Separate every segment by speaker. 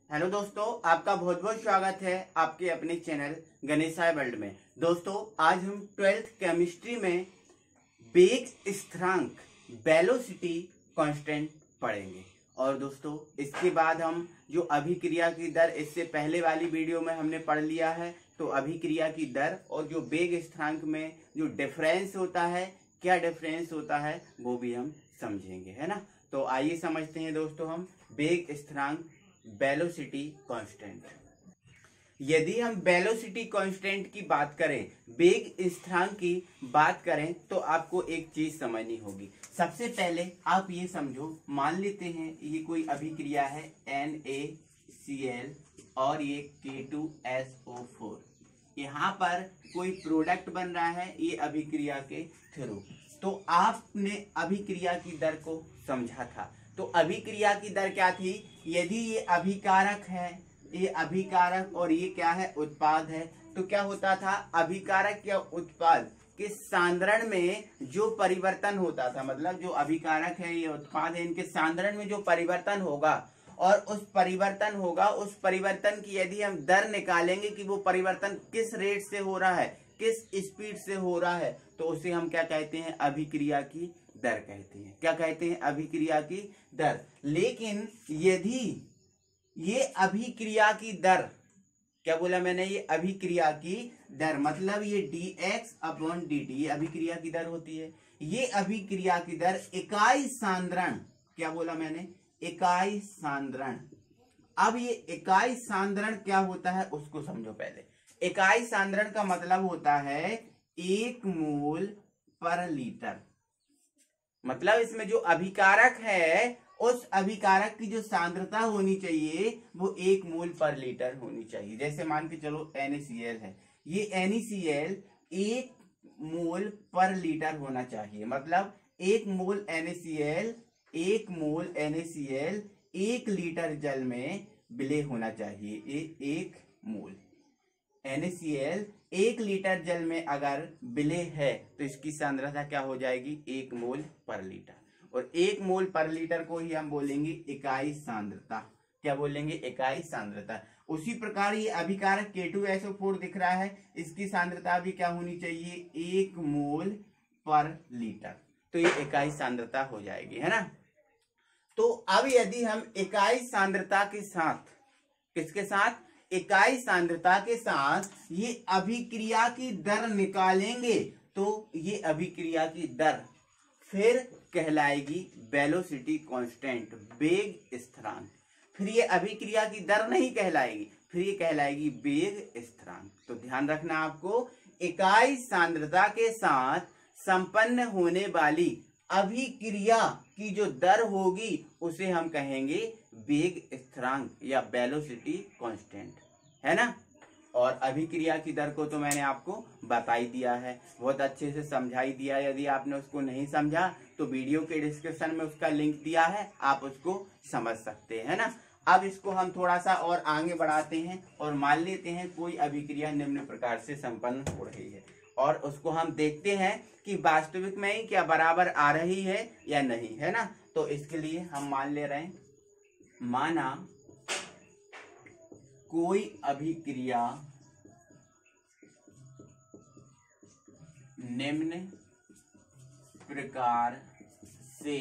Speaker 1: Hello दोस्तों, आपका बहुत बहुत स्वागत है आपके अपने चैनल गणेशाय वर्ल्ड में। दोस्तों, आज हम 12th केमिस्ट्री में वेग स्थिरांक वेलोसिटी कांस्टेंट पढ़ेंगे। और दोस्तों, इसके बाद हम जो अभिक्रिया की दर, इससे पहले वाली वीडियो में हमने पढ़ लिया है, तो अभिक्रिया की दर और जो वेग स्थिरांक में जो डिफरेंस होता है, क्या डिफरेंस होता है, वो भी हम समझेंगे, है ना। तो आइए समझते हैं दोस्तों हम वेग स्थिरांक वेलोसिटी कांस्टेंट। यदि हम वेलोसिटी कांस्टेंट की बात करें, वेग स्थिरांक की बात करें, तो आपको एक चीज समझनी होगी। सबसे पहले आप ये समझो, मान लेते हैं ये कोई अभिक्रिया है NaCl और ये K2SO4। यहाँ पर कोई प्रोडक्ट बन रहा है ये अभिक्रिया के थ्रू। तो आपने अभिक्रिया की दर को समझा था। तो अभिक्रिया की दर क्या थी? यदि ये अभिकारक है, ये अभिकारक और ये क्या है, उत्पाद है, तो क्या होता था, अभिकारक या उत्पाद के सांद्रण में जो परिवर्तन होता था, मतलब जो अभिकारक है ये उत्पाद है, इनके सांद्रण में जो परिवर्तन होगा और उस परिवर्तन की यदि हम दर निकालेंगे कि वो परिवर्तन किस रेट से हो रहा है, किस स्पीड से हो रहा है, तो उसे हम क्या कहते हैं, अभिक्रिया की दर कहते हैं। क्या कहते हैं? अभिक्रिया की दर। लेकिन यदि ये अभिक्रिया की दर, क्या बोला मैंने, ये अभिक्रिया की दर मतलब ये dx/dt ये अभिक्रिया की दर होती है। ये अभिक्रिया की दर इकाई सांद्रण, क्या बोला मैंने, इकाई सांद्रण। अब ये इकाई सांद्रण क्या होता है उसको समझो पहले। इकाई सांद्रण का मतलब होता है 1 मोल पर लीटर। मतलब इसमें जो अभिकारक है, उस अभिकारक की जो सांद्रता होनी चाहिए वो 1 मोल पर लीटर होनी चाहिए। जैसे मान के चलो NaCl है, ये NaCl 1 मोल पर लीटर होना चाहिए। मतलब 1 मोल NaCl 1 लीटर जल में विलय होना चाहिए। 1 मोल NaCl 1 लीटर जल में अगर विलय है तो इसकी सांद्रता क्या हो जाएगी, 1 मोल पर लीटर। और 1 मोल पर लीटर को ही हम बोलेंगे इकाई सांद्रता। क्या बोलेंगे? इकाई सांद्रता। उसी प्रकार ये अभिकारक K2SO4 दिख रहा है, इसकी सांद्रता भी क्या होनी चाहिए, 1 मोल पर लीटर। तो ये इकाई सांद्रता हो जाएगी, है ना। तो अब यदि हम इकाई सांद्रता के साथ, किसके साथ, इकाई सांद्रता के साथ ये अभिक्रिया की दर निकालेंगे, तो ये अभिक्रिया की दर फिर कहलाएगी वेलोसिटी कांस्टेंट, वेग स्थिरांक। फिर ये अभिक्रिया की दर नहीं कहलाएगी, फिर ये कहलाएगी वेग स्थिरांक। तो ध्यान रखना आपको, इकाई सांद्रता के साथ संपन्न होने वाली अभिक्रिया की जो दर होगी उसे हम कहेंगे वेग स्थिरांक या वेलोसिटी कांस्टेंट, है ना। और अभिक्रिया की दर को तो मैंने आपको बता ही दिया है, बहुत अच्छे से समझाई दिया। यदि आपने उसको नहीं समझा तो वीडियो के डिस्क्रिप्शन में उसका लिंक दिया है, आप उसको समझ सकते हैं ना। अब इसको हम थोड़ा सा और आगे बढ़ाते हैं और मान लेते हैं कोई अभिक्रिया निम्न प्रकार से संपन्न हो रही है, और उसको हम देखते हैं कि वास्तविक में ही क्या बराबर आ रही है या नहीं, है ना। तो इसके लिए हम मान ले रहे हैं, माना कोई अभिक्रिया निम्न प्रकार से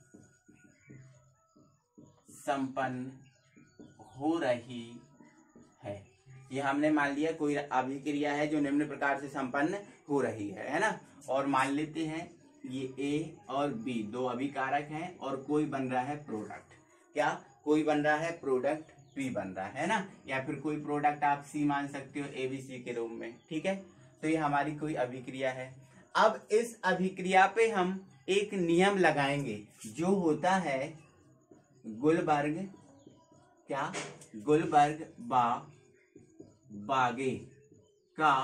Speaker 1: संपन्न हो रही है। ये हमने मान लिया कोई अभिक्रिया है जो निम्न प्रकार से संपन्न हो रही है ना। और मान लेते हैं ये A और B दो अभिकारक हैं और कोई बन रहा है प्रोडक्ट। क्या कोई बन रहा है? प्रोडक्ट P बन रहा है ना, या फिर कोई प्रोडक्ट आप C मान सकते हो ABC के रूप में, ठीक है। तो ये हमारी कोई अभिक्रिया है। अब इस अभिक्रिया पे हम एक नियम लगाएंगे जो होता है गुलबर्ग, क्या, गुलबर्ग बागे का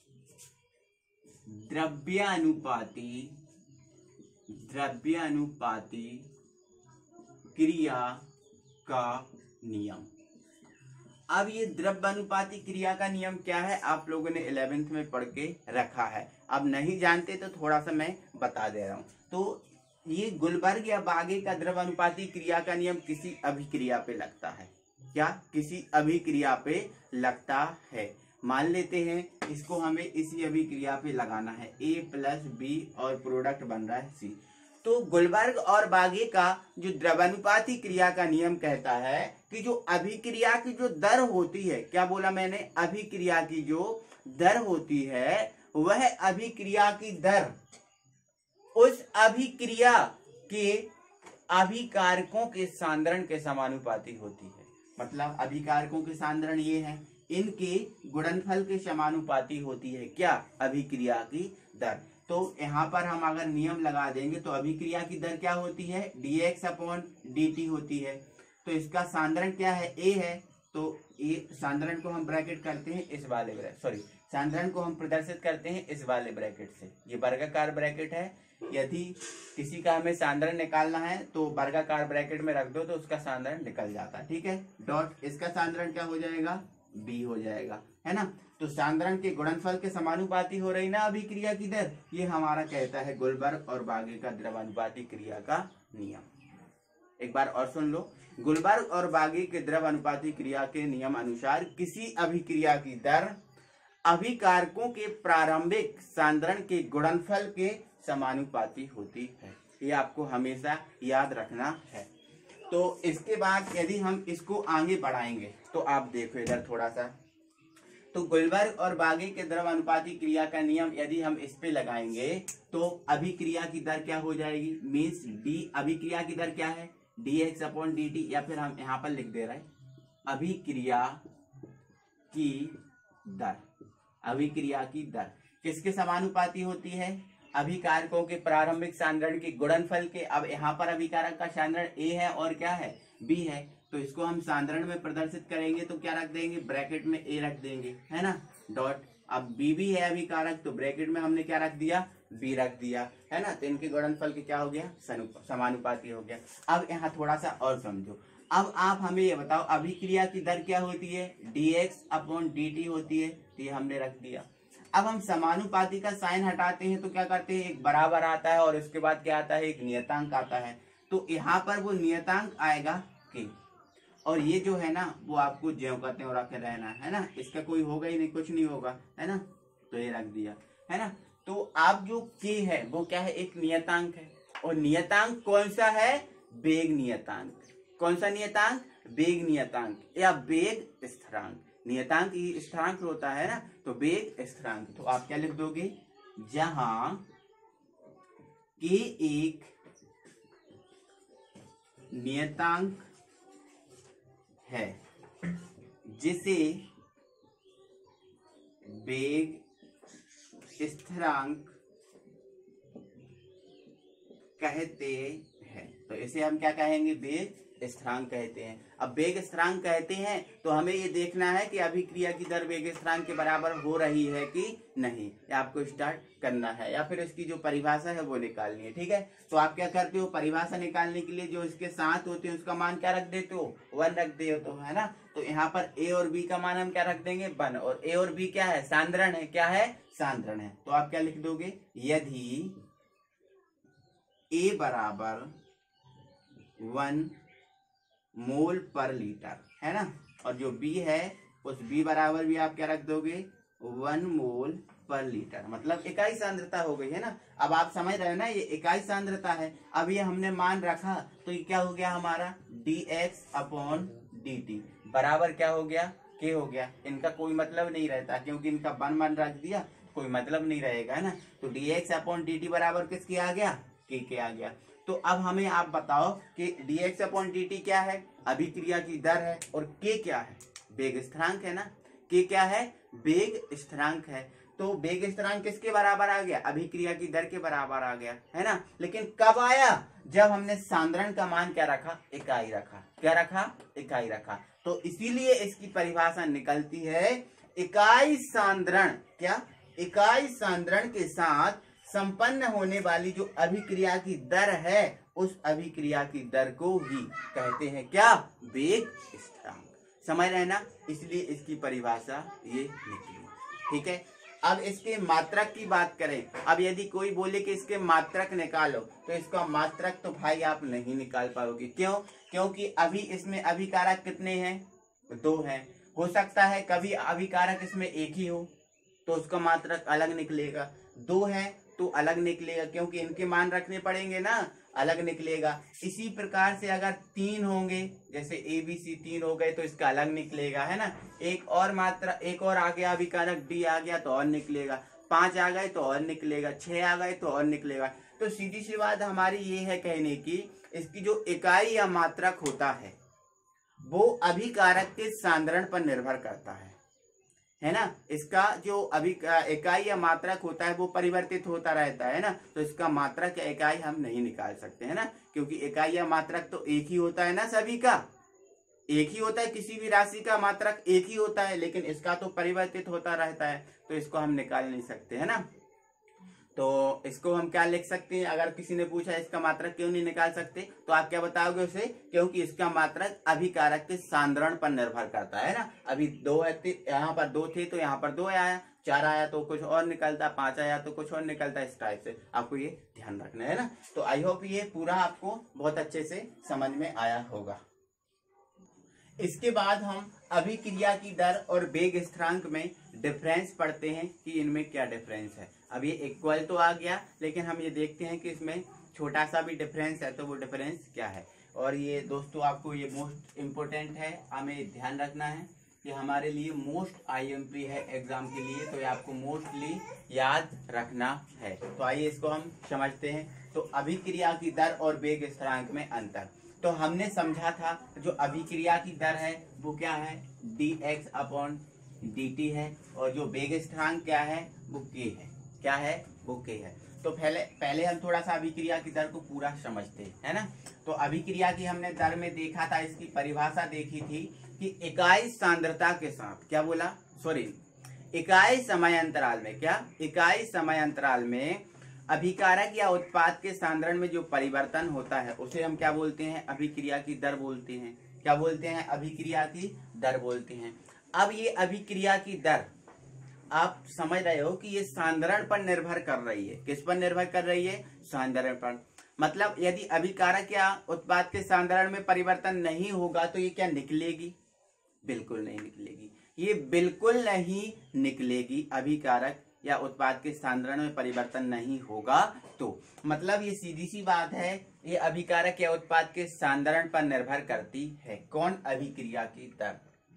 Speaker 1: द्रव्यानुपाती क्रिया का नियम। अब ये द्रव्यानुपाती क्रिया का नियम क्या है, आप लोगों ने 11th में पढ़ के रखा है। अब नहीं जानते तो थोड़ा सा मैं बता दे रहा हूं। तो ये गुलबर्ग या बागे का द्रव्यानुपाती क्रिया का नियम किसी अभिक्रिया पे लगता है, क्या किसी अभिक्रिया पे लगता है। मान लेते हैं इसको हमें इसी अभिक्रिया पे लगाना है, A प्लस बी और प्रोडक्ट बन रहा है C। तो गुलबर्ग और बागे का जो द्रव्यानुपाती क्रिया का नियम कहता है कि जो अभिक्रिया की जो दर होती है, क्या बोला मैंने, अभिक्रिया की जो दर होती है वह अभिक्रिया की दर उस अभिक्रिया के अभिकारकों के सांद्रण के समानुपाती होती है। मतलब अभिकारकों के सांद्रण ये है, इनके गुणनफल के समानुपाती होती है क्या, अभिक्रिया की दर। तो यहाँ पर हम अगर नियम लगा देंगे तो अभिक्रिया की दर क्या होती है, dx/dt होती है। तो इसका सांद्रण क्या है, A है। तो ये सांद्रण को हम ब्रैकेट करते हैं इस वाले सांद्रण को हम प्रदर्शित करते हैं इस वाले ब्रैकेट से। ये वर्गाकार ब्रैकेट है। यदि किसी का हमें सांद्रण निकालना है तो वर्गाकार ब्रैकेट में रख दो तो उसका सांद्रण निकल जाता है, ठीक है। डॉट इसका सांद्रण क्या हो जाएगा, B हो जाएगा, है ना। तो सांद्रण के गुणनफल के समानुपाती हो रही ना अभिक्रिया की दर, ये हमारा कहता है गुलबर्ग और बागे का द्रव्यानुपाती क्रिया का नियम। एक बार और सुन लो, गुलबर्ग और बागे के द्रव्यानुपाती क्रिया के नियम अनुसार किसी अभिक्रिया की दर अभिकारकों के प्रारंभिक सांद्रण के गुणनफल के समानुपाती होती है। ये आपको हमेशा याद रखना है। तो इसके बाद यदि हम इसको आगे बढ़ाएंगे तो आप देखो इधर थोड़ा सा, तो गुलबर्ग और बागे के द्रव्यानुपाती क्रिया का नियम यदि हम इस पे लगाएंगे तो अभिक्रिया की दर क्या हो जाएगी, मीन्स डी, अभिक्रिया की दर क्या है, dx/dt, या फिर हम यहाँ पर लिख दे रहे हैं अभिक्रिया की दर। अभिक्रिया की दर किसके समानुपाती होती है, अभिकारकों के प्रारंभिक सांद्रण के गुणनफल के। अब यहाँ पर अभिकारक का सांद्रण A है और क्या है, B है। तो इसको हम सांद्रण में प्रदर्शित करेंगे तो क्या रख देंगे, ब्रैकेट में A रख देंगे, है ना, डॉट। अब B भी है अभिकारक तो ब्रैकेट में हमने क्या रख दिया, B रख दिया, है ना। तो इनके गुणनफल के क्या हो गया, समानुपाती हो गया। अब यहाँ थोड़ा सा और समझो। अब आप हमें ये बताओ अभिक्रिया की दर क्या होती है, dx/dt होती है। तो ये हमने रख दिया। अब हम समानुपाती का साइन हटाते हैं तो क्या करते हैं, एक बराबर आता है और इसके बाद क्या आता है, एक नियतांक आता है। तो यहाँ पर वो नियतांक आएगा k, और ये जो है ना वो आपको ज्यों करते और रखे रहना है ना, इसका कोई होगा ही नहीं, कुछ नहीं होगा, है ना। तो ये रख दिया, है ना। तो आप जो k है वो क्या है, एक नियतांक है। और नियतांक कौन सा है, वेग नियतांक। कौन सा नियतांक, वेग नियतांक या वेग स्थिरांक। नियतांक ही स्थिरांक होता है ना, तो वेग स्थिरांक। तो आप क्या लिख दोगे, जहां k एक नियतांक है जिसे वेग स्थिरांक कहते हैं। तो इसे हम क्या कहेंगे, वेग स्थिरांक कहते हैं। अब वेग स्थिरांक कहते हैं तो हमें ये देखना है कि अभिक्रिया की दर वेग स्थिरांक के बराबर हो रही है कि नहीं, या आपको स्टार्ट करना है, या फिर इसकी जो परिभाषा है वो निकालनी है, ठीक है। तो आप क्या करते हो, परिभाषा निकालने के लिए जो इसके साथ होते हैं उसका मान क्या रख देते हो, 1 रख देते हो, है ना। तो यहाँ पर A और B का मान हम क्या रख देंगे, 1, और A और B क्या है, सांद्रण है, क्या है, सांद्रण है। तो आप क्या लिख दोगे, यदि A बराबर 1 मोल पर लीटर, है ना, और जो B है उस B बराबर भी आप क्या रख दोगे, 1 मोल पर लीटर। मतलब इकाई सांद्रता हो गई, है ना। अब आप समझ रहे हो ना, ये इकाई सांद्रता है। अब ये हमने मान रखा तो ये क्या हो गया हमारा, dx/dt बराबर क्या हो गया, k हो गया। इनका कोई मतलब नहीं रहता क्योंकि इनका मान रख दिया, कोई मतलब नहीं रहेगा, है ना। तो dx/dt बराबर किसके आ गया, k के आ गया। तो अब हमें आप बताओ कि dx/dt क्या है, अभिक्रिया की दर है, और k क्या है, वेग स्थिरांक है ना। k क्या है, वेग स्थिरांक है। तो वेग स्थिरांक किसके बराबर आ गया, अभिक्रिया की दर के बराबर आ गया, है ना। लेकिन कब आया, जब हमने सांद्रण का मान क्या रखा, इकाई रखा। क्या रखा, इकाई रखा। तो इसीलिए इसकी परिभाषा निकलती है इकाई सांद्रण। क्या, इकाई सांद्रण के साथ संपन्न होने वाली जो अभिक्रिया की दर है उस अभिक्रिया की दर को ही कहते हैं क्या, वेग स्थिरांक। समझ रहे ना, इसलिए इसकी परिभाषा ये निकली, ठीक है। अब इसके मात्रक की बात करें। अब यदि कोई बोले कि इसके मात्रक निकालो तो इसका मात्रक तो भाई आप नहीं निकाल पाओगे। क्यों, क्योंकि अभी इसमें अभिकारक कितने हैं, 2 है। हो सकता है कभी अभिकारक इसमें एक ही हो तो उसका मात्रक अलग निकलेगा, 2 है तो अलग निकलेगा, क्योंकि इनके मान रखने पड़ेंगे ना, अलग निकलेगा। इसी प्रकार से अगर 3 होंगे, जैसे ABC 3 हो गए तो इसका अलग निकलेगा, है ना। एक और आ गया अभिकारक D आ गया तो और निकलेगा, 5 आ गए तो और निकलेगा, 6 आ गए तो और निकलेगा। तो सीधी सी बात हमारी ये है कहने की, इसकी जो इकाई या मात्रक होता है वो अभिकारक के सांद्रण पर निर्भर करता है ना। इसका जो इकाई या मात्रक होता है वो परिवर्तित होता रहता है ना, तो इसका मात्रक या इकाई हम नहीं निकाल सकते, है ना, क्योंकि इकाई या मात्रक तो एक ही होता है ना, सभी का एक ही होता है, किसी भी राशि का मात्रक एक ही होता है, लेकिन इसका तो परिवर्तित होता रहता है, तो इसको हम निकाल नहीं सकते, है ना। तो इसको हम क्या लिख सकते हैं, अगर किसी ने पूछा इसका मात्रक क्यों नहीं निकाल सकते, तो आप क्या बताओगे उसे, क्योंकि इसका मात्रक अभिकारक के सांद्रण पर निर्भर करता है ना। अभी 2 है, यहाँ पर 2 थे तो यहाँ पर 2 आया, 4 आया तो कुछ और निकलता, 5 आया तो कुछ और निकलता, इस टाइप से आपको ये ध्यान रखना है ना। तो आई होप ये पूरा आपको बहुत अच्छे से समझ में आया होगा। इसके बाद हम अभिक्रिया की दर और वेग स्थिरांक में डिफरेंस पढ़ते हैं कि इनमें क्या डिफरेंस है। अब ये इक्वल तो आ गया, लेकिन हम ये देखते हैं कि इसमें छोटा सा भी डिफरेंस है, तो वो डिफरेंस क्या है। और ये दोस्तों आपको ये मोस्ट इम्पोर्टेंट है, हमें ध्यान रखना है कि हमारे लिए मोस्ट IMP है एग्जाम के लिए, तो ये आपको मोस्टली याद रखना है। तो आइए इसको हम समझते हैं। तो अभिक्रिया की दर और वेग स्थिरांक में अंतर, तो हमने समझा था जो अभिक्रिया की दर है वो क्या है, dx/dt है, और जो वेग स्थिरांक क्या है वो k है, क्या है वो k है। तो पहले हम थोड़ा सा अभिक्रिया की दर को पूरा समझते हैं, है ना। तो अभिक्रिया की हमने दर में देखा था, इसकी परिभाषा देखी थी कि इकाई सांद्रता के साथ, क्या बोला, इकाई समय अंतराल में, क्या इकाई समय अंतराल में अभिकारक या उत्पाद के सांद्रण में जो परिवर्तन होता है उसे हम क्या बोलते हैं, अभिक्रिया की दर बोलते हैं। क्या बोलते हैं, अभिक्रिया की दर बोलते हैं। अब ये अभिक्रिया की दर आप समझ रहे हो कि ये सांद्रण पर निर्भर कर रही है, किस पर निर्भर कर रही है, सांद्रण पर। मतलब यदि अभिकारक या उत्पाद के सांद्रण में परिवर्तन नहीं होगा तो ये क्या निकलेगी, बिल्कुल नहीं निकलेगी, ये बिल्कुल नहीं निकलेगी। अभिकारक या उत्पाद के सांद्रण में परिवर्तन नहीं होगा तो मतलब ये सीधी सी बात है, ये अभिकारक या उत्पाद के सांद्रण पर निर्भर करती है, कौन, अभिक्रिया की दर।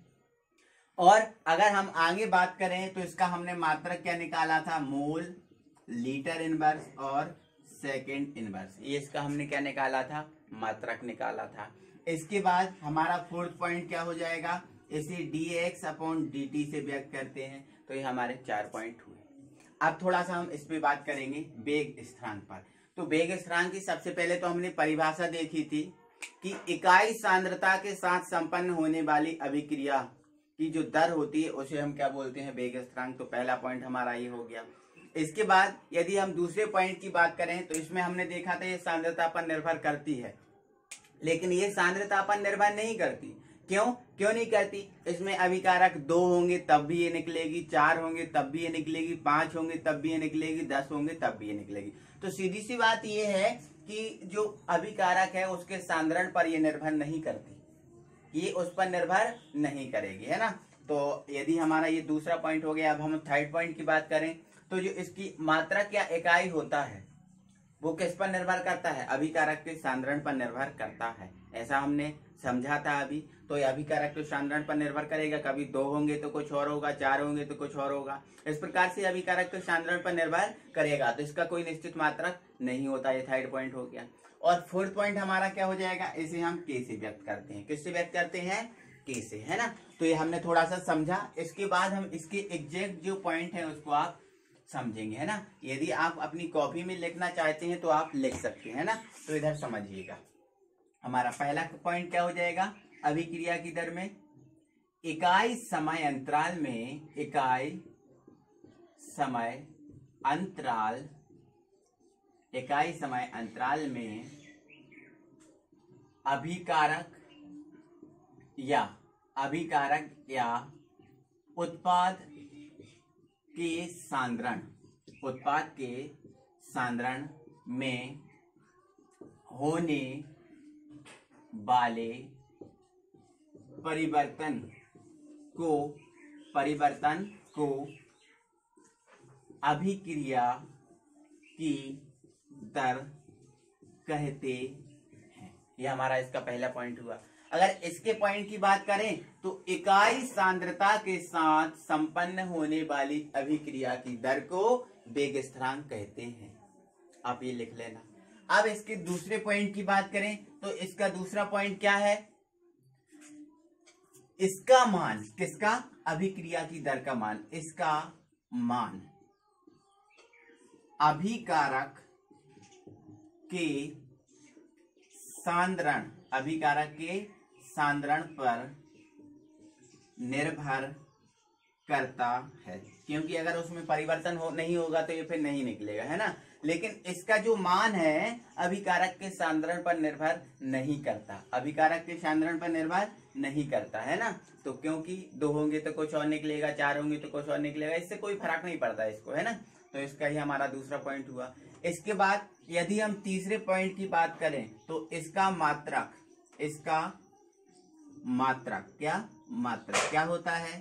Speaker 1: और अगर हम आगे बात करें तो इसका हमने मात्रक क्या निकाला था, मोल, लीटर इनवर्स और सेकेंड इनवर्स, ये इसका हमने क्या निकाला था, मात्रक निकाला था। इसके बाद हमारा 4th पॉइंट क्या हो जाएगा, इसे dx/dt से व्यक्त करते हैं, तो ये हमारे 4 पॉइंट हुए। अब थोड़ा सा हम इस पे बात करेंगे वेग स्थिरांक पर। तो वेग स्थिरांक की सबसे पहले तो हमने परिभाषा देखी थी कि इकाई सांद्रता के साथ संपन्न होने वाली अभिक्रिया की जो दर होती है उसे हम क्या बोलते हैं, वेग स्थिरांक। तो पहला पॉइंट हमारा ये हो गया। इसके बाद यदि हम दूसरे पॉइंट की बात करें तो इसमें हमने देखा था ये सांद्रता पर निर्भर करती है, लेकिन ये सांद्रता पर निर्भर नहीं करती। क्यों नहीं करती, इसमें अभिकारक 2 होंगे तब भी ये निकलेगी, 4 होंगे तब भी ये निकलेगी, 5 होंगे तब भी ये निकलेगी, 10 होंगे तब भी ये निकलेगी। तो सीधी सी बात ये है कि जो अभिकारक है उसके सांद्रण पर ये निर्भर नहीं करती, ये उस पर निर्भर नहीं करेगी, है ना। तो यदि हमारा ये दूसरा पॉइंट हो गया। अब हम 3rd पॉइंट की बात करें तो जो इसकी मात्रक या इकाई होता है वो किस पर निर्भर करता है, अभिकारक के सांद्रण पर निर्भर करता है, ऐसा हमने समझा था अभी। तो ये अभिकारक के सांद्रण पर निर्भर करेगा, कभी 2 होंगे तो कुछ और होगा, 4 होंगे तो कुछ और होगा, इस प्रकार से अभिकारक के सांद्रण पर निर्भर करेगा, तो इसका कोई निश्चित मात्रक नहीं होता। ये 3rd पॉइंट हो गया। और 4th पॉइंट हमारा क्या हो जाएगा, इसे हम के से व्यक्त करते हैं, किससे व्यक्त करते हैं, के से, है ना। तो ये हमने थोड़ा सा समझा। इसके बाद हम इसके एग्जैक्ट जो पॉइंट है उसको आप समझेंगे, है ना। यदि आप अपनी कॉपी में लिखना चाहते हैं तो आप लिख सकते हैं ना। तो इधर समझिएगा, हमारा पहला पॉइंट क्या हो जाएगा, अभिक्रिया की दर में इकाई समय अंतराल में, इकाई समय अंतराल में अभिकारक या उत्पाद के सांद्रण में होने वाले परिवर्तन को अभिक्रिया की दर कहते हैं। ये हमारा इसका पहला पॉइंट हुआ। अगर इसके पॉइंट की बात करें तो इकाई सांद्रता के साथ संपन्न होने वाली अभिक्रिया की दर को वेग स्थिरांक कहते हैं। आप ये लिख लेना। अब इसके दूसरे पॉइंट की बात करें तो इसका दूसरा पॉइंट क्या है? इसका मान, किसका? अभिक्रिया की दर का मान, इसका मान अभिकारक के सांद्रण पर निर्भर करता है, क्योंकि अगर उसमें परिवर्तन नहीं होगा तो ये फिर नहीं निकलेगा, है ना। लेकिन इसका जो मान है अभिकारक के सांद्रण पर निर्भर नहीं करता, अभिकारक के सांद्रण पर निर्भर नहीं करता, है ना। तो क्योंकि 2 होंगे तो कुछ और निकलेगा, 4 होंगे तो कुछ और निकलेगा, इससे कोई फर्क नहीं पड़ता इसको, है ना। तो इसका ही हमारा दूसरा पॉइंट हुआ। इसके बाद यदि हम तीसरे पॉइंट की बात करें तो इसका मात्रक क्या होता है?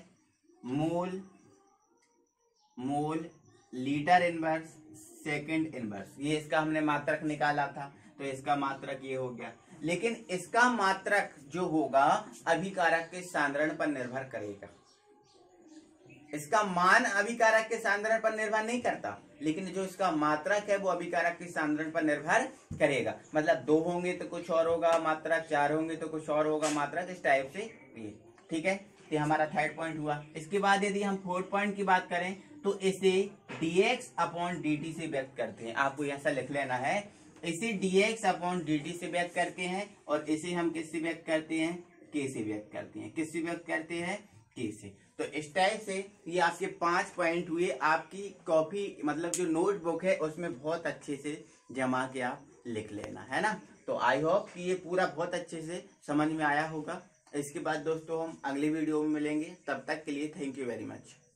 Speaker 1: Mole litre inverse second inverse. ये इसका हमने मात्रक निकाला था, तो इसका मात्रक ये हो गया। लेकिन इसका मात्रक जो होगा अभिकारक के सांद्रण पर निर्भर करेगा। इसका मान अभिकारक के सांद्रण पर निर्भर नहीं करता, लेकिन जो इसका मात्रक है वो अभिकारक के सांद्रण पर निर्भर करेगा। मतलब 2 होंगे तो कुछ और होगा मात्रक, 4 होंगे तो कुछ और होगा मात्रक, इस टाइप से ये, ठीक है। तो हमारा थर्ड पॉइंट हुआ। इसके बाद यदि हम फोर्थ पॉइंट की बात करें तो इसे dx/dt से व्यक्त करते हैं। आपको ऐसा लिख लेना है, इसे dx/dt से व्यक्त करते हैं और इसे हम किससे व्यक्त करते हैं? k से व्यक्त करते हैं। किससे व्यक्त करते हैं? k से। तो इस टाइप से ये आपके 5 पॉइंट हुए। आपकी कॉपी मतलब जो नोटबुक है उसमें बहुत अच्छे से जमा के आप लिख लेना, है ना। तो आई होप कि ये पूरा बहुत अच्छे से समझ में आया होगा। इसके बाद दोस्तों हम अगली वीडियो में मिलेंगे, तब तक के लिए थैंक यू वेरी मच।